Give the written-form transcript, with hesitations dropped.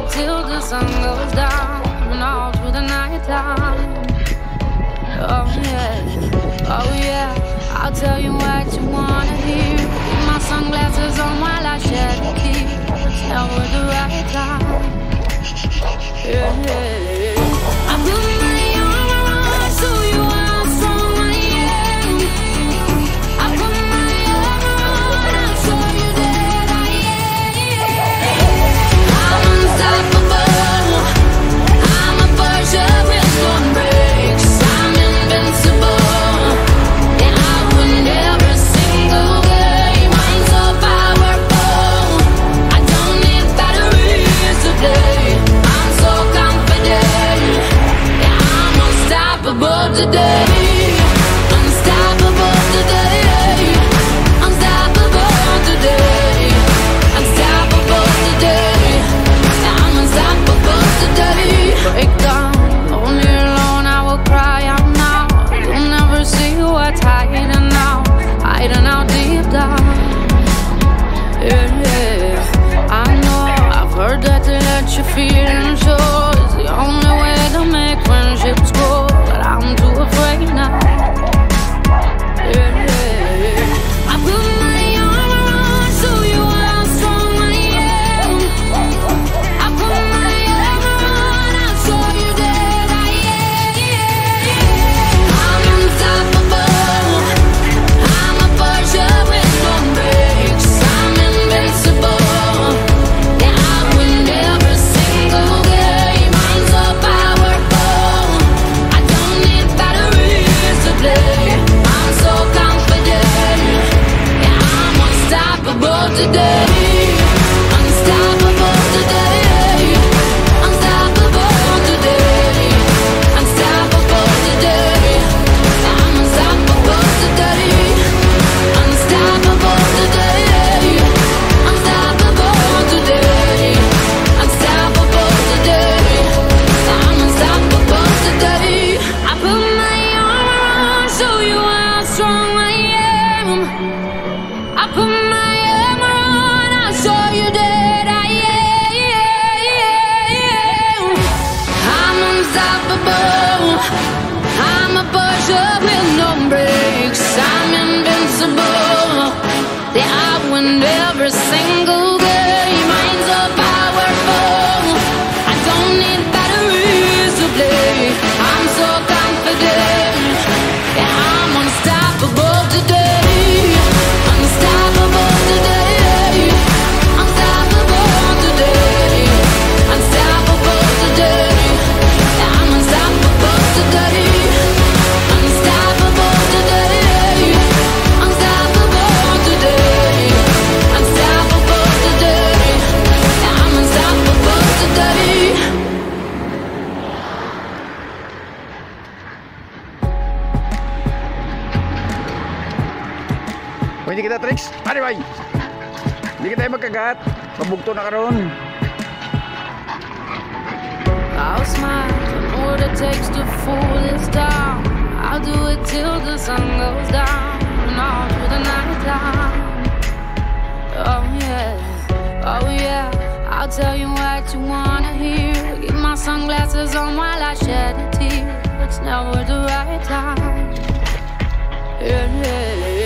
it till the sun goes down and all through the night time. Oh yeah, oh yeah, I'll tell you what you wanna hear. Keep my sunglasses on while I shed a tear. It's never the right time. Yeah, yeah. I put my arm around so you how strong I am. I put my arm around, I'll show you that I am. I'm unstoppable. I'm a Persian with one breaks. I'm invincible. Yeah, I win every single game. I'm so powerful. I don't need batteries to play. I'm so confident. Yeah, I'm unstoppable today. Unstoppable today. Unstoppable today. Unstoppable today. Yeah, I'm unstoppable today. Break down, only alone I will cry out now. You'll never see what's hiding now, hiding out deep down. Yeah, yeah. I know, I've heard that to let you feel and show is the only way to make friendships grow, but I'm too afraid now. Yeah, yeah. I put my arm around, show you how strong I am. I put my arm around, I'll show you that I am. I'm unstoppable. I'm a Persian with no breaks. I'm invincible. Yeah, I win every single game. I'm so powerful. I don't need batteries to play. I'm so confident. Yeah, I'm unstoppable today. Unstoppable today. Unstoppable today. Unstoppable today. I'm unstoppable today. Unstoppable today. Unstoppable today. Unstoppable today. I'm unstoppable today. I put my arm around, show you how strong I am. I put my arm around, I'll show you that I am. I'm unstoppable. I'm a Persian with no breaks. I'm invincible. Yeah, I win every single game. I'm so powerful. I don't need batteries to play. I'm so confident. Yeah, I'm unstoppable today. Unstoppable today. Unstoppable today. Unstoppable today. Yeah, I'm unstoppable today. Unstoppable today. Unstoppable today. Unstoppable today. Yeah, I'm unstoppable today. Kung hindi kita tricks, ano ba? Hindi kita magkagat. Pabugto na karon. I'll smile, I know what it takes to fool this town. I'll do it till the sun goes down and all through the night time. Oh yeah, oh yeah, I'll tell you what you wanna hear. Keep my sunglasses on while I shed a tear. It's never the right time. Yeah, yeah, yeah.